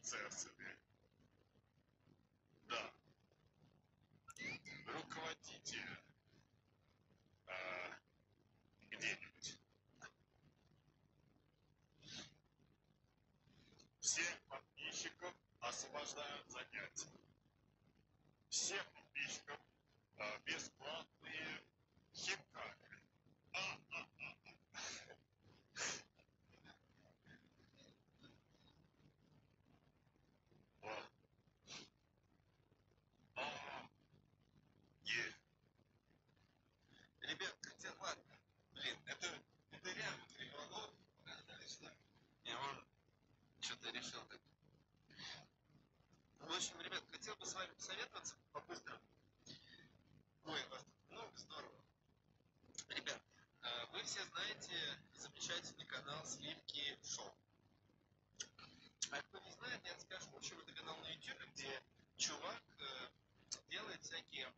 процессами. Да, руководитель где-нибудь. Всех подписчиков освобождают занятия. Всем подписчикам бесплатные хинкали. О, а, е. Ребят, хотя ладно, блин, это реально переголовок. Я вон что-то решил так. В общем, ребят, хотел бы с вами посоветоваться по-быстрому. Ой, вас тут много, здорово. Ребят, вы все знаете замечательный канал Сливки Шоу. А кто не знает, я расскажу. В общем, это канал на YouTube, где чувак делает всякие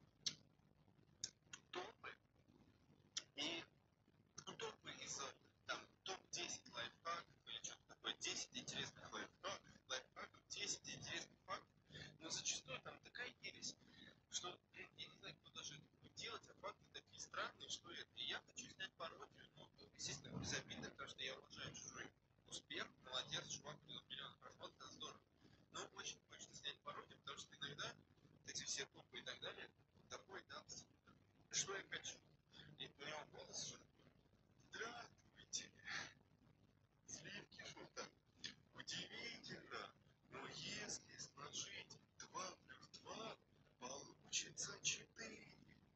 топы. И топы из там топ-10 лайфхаков или что-то такое, 10 интересных лайфхаков, 10 интересных фактов. Но зачастую там такая ересь, что я не знаю, кто даже это будет делать, а факты такие странные, что это. И я хочу снять пародию, ну, естественно, без обиды, потому что я уважаю чужой успех, молодец, чувак, миллион просмотров, это здорово. Но очень хочется снять пародию, потому что иногда вот эти все топы и так далее, такой, да, что я хочу. И у него голос же. Здравствуйте, Сливки Шоу. Так, удивительно, но если сложить 2 плюс 2, получится 4.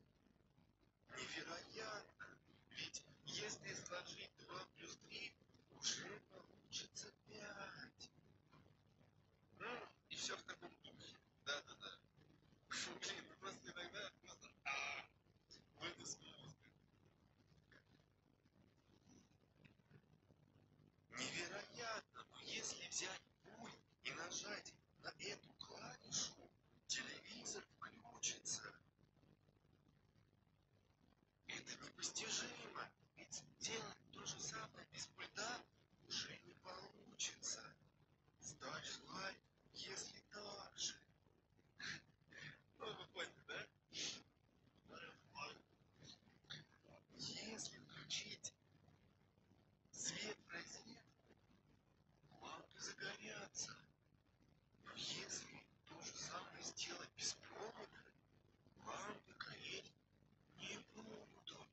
Невероятно! Ведь если сложить 2 плюс 3, уже получится 5. Ну, и все в таком духе. Да-да-да. Блин, ну просто иногда просто выйду с мозга. Невероятно! Но если взять пульт и нажать на эту клавишу, телевизор включится. Это непостижимо. Ведь делать то же самое без пульта уже не получится. Ставь лайк, если так же. Ну, вы поняли, да? Если включить свет в розетку, лампы загорятся. Но если то же самое сделать без провода, лампы гореть не будут.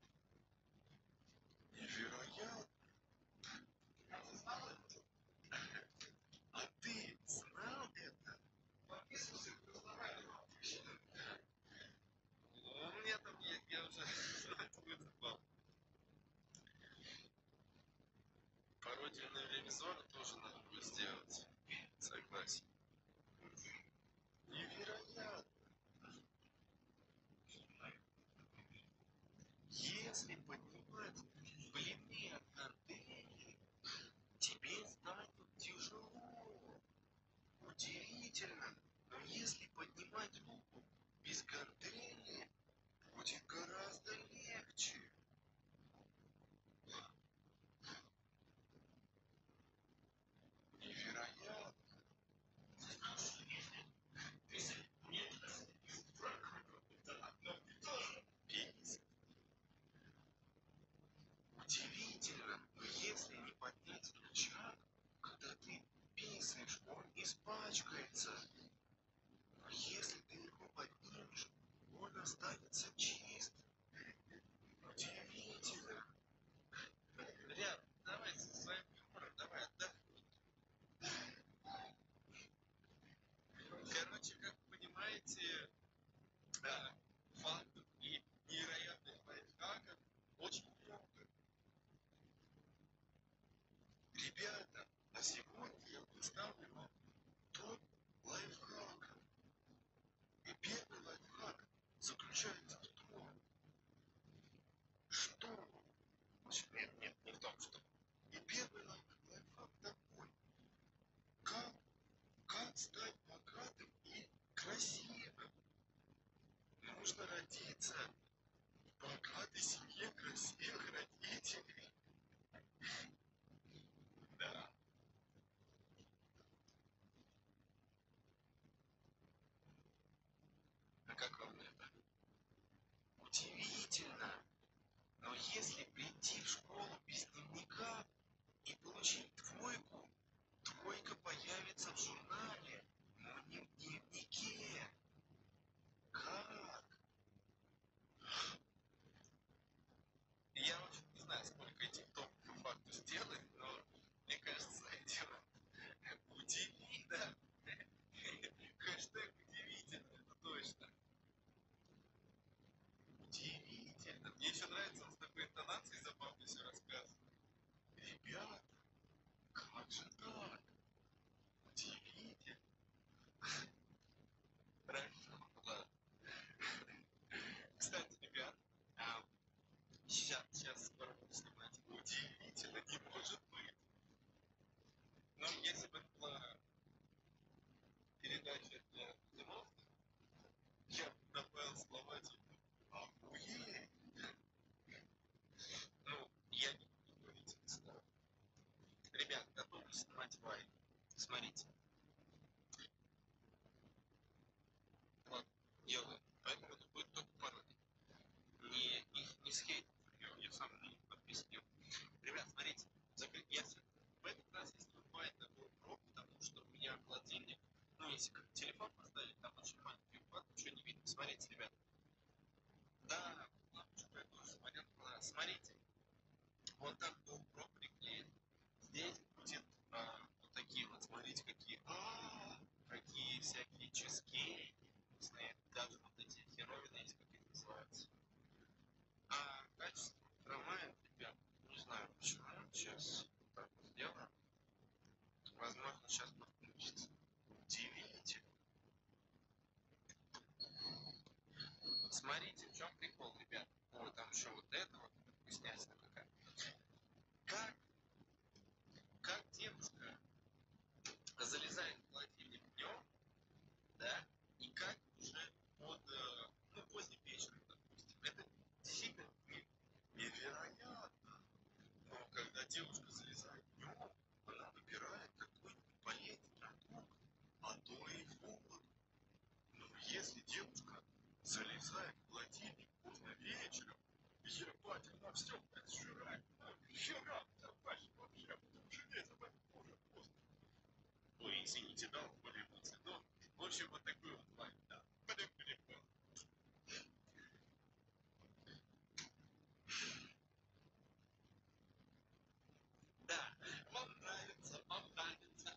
Невероятно. А ты знал это? Подписывайся, у меня там есть, я уже высыпал. Пародию на ревизора тоже надо будет сделать. Согласен. Невероятно. Если поднимать блины от гантели, тебе станет тяжело. Удивительно. Но если поднимать руку без гантели, будет гораздо легче. Невероятно. Пенис. Удивительно, но если не поднять рычаг, когда ты писаешь, он испачкается. Но если ты его поднимешь, он останется чист. Удивительно. Ряд, давай со своим юмором, давай отдохни. Короче, как вы понимаете, фактов и невероятных лайфхаков очень много. Ребята, а сегодня я представлю вам топ лайфхаков. И первый лайфхак заключается в том, что... Нет, не в том, что... И первый лайфхак такой. Как, как стать богатым и красивым? Нужно родиться в богатой семье красивых родителей. Да. Удивительно. Но если прийти в школу без дневника и получить двойку, двойка появится в журнале, но не в дневнике. Как? Я вообще не знаю, сколько этих топов по факту сделать, но мне кажется, дело удивительно. Хэштег удивительно, это точно. Удивительно. Мне еще нравится, он с такой интонацией забавно все рассказывает. Ребята, как же так? Удивительно. Хорошо, ладно. Кстати, ребят, сейчас скоро буду снимать. Удивительно, не может быть. Но если бы это была передача для взрослых, я бы добавил слова типа «охуеть». Ну, я не буду говорить это слово. Ребят, готовы снимать вайн. Смотрите. Вот, делаю. Поэтому это будет только пародия. Не с хейтом. Я сам не подписываю. Ребят, смотрите. В этот раз я снимаю вайн на GoPro, потому что у меня холодильник. Ну, если как телефон поставить, там очень маленький уклад, ничего не видно. Смотрите, ребят. Да, лампочку я тоже смотрел. Смотрите. Вот так GoPro приклеен. Здесь будет вот такие вот, смотрите, какие всякие чизкейки вкусные. Даже вот эти херовины есть, как их называются. А качество хромает, ребят, не знаю почему. Сейчас так вот сделаем. Возможно, сейчас подключится. Удивительно. Смотрите, в чем прикол, ребят. Ой, там еще вот это вот вкуснятина какая. Как девушка залезает в холодильник днем, да, и как уже поздним вечером, допустим. Это действительно невероятно. Но когда девушка залезает днем, она выбирает какой-нибудь полезный продукт, а то и воду. Но если девушка залезает в холодильник поздно вечером, ебать, она все сжирает. Хера, давай вообще, жалеть об этом уже поздно. Ой, извините, да, более эмоции. Ну, в общем, вот такой вот лайк, да. Да, вам нравится, вам нравится.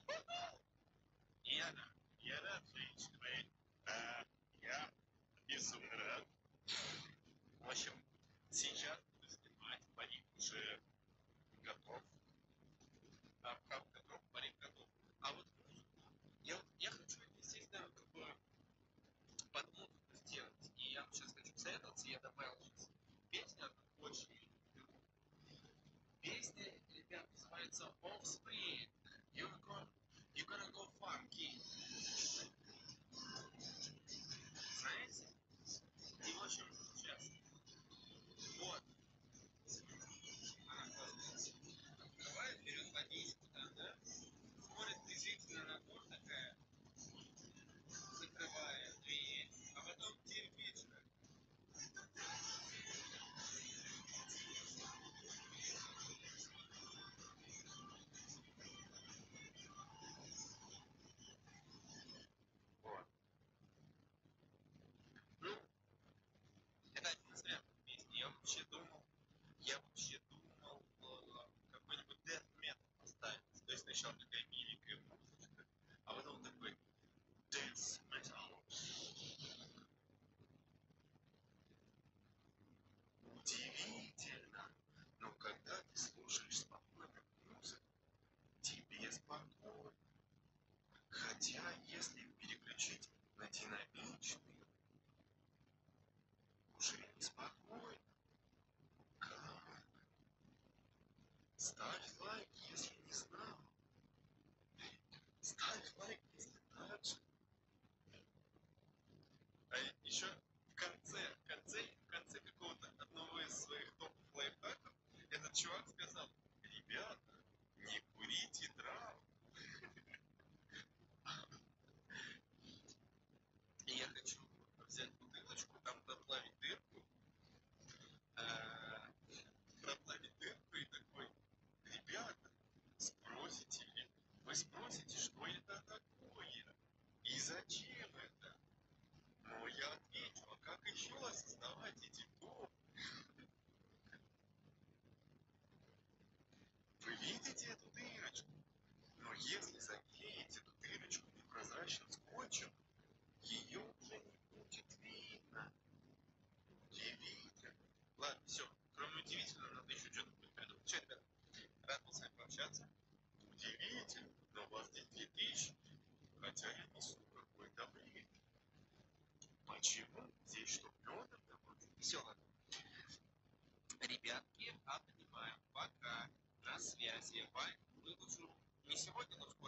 Я рад, женщины мои. Я безумно рад. В общем, сейчас буду снимать, парик уже готов. Как готов, парик готов. А вот музыку, я хочу, естественно, как бы под музыку сделать. И я вам сейчас хочу посоветоваться, я добавил сейчас песню, очень люблю. Песня, ребят, называется Offspring. You're gonna go funky. Знаете? И в общем, сейчас. Вот. Она классно открывает, берет водичку там, да? Смотрит презрительно на дом такая. Закрывает дверь. А потом 9 вечера. Вот. Ну, это один из вариантов песни. Я вообще думал какой-нибудь death metal поставить. То есть сначала такая миленькая музычка, а потом такой dance metal. Удивительно. Но когда ты слушаешь спокойную музыку, тебе спокойно. Хотя, если переключить на динамичный, уже неспокойно. Как? Ставь лайк, если не знал. Ставь лайк, если также. А еще в конце какого-то одного из своих топовых лайфхаков этот чувак сказал: ребята, не курите траву. И Почему? Здесь что, Петр такой? Все, ладно. Ребятки, обнимаем. Пока. На связи. Выложу не сегодня, но в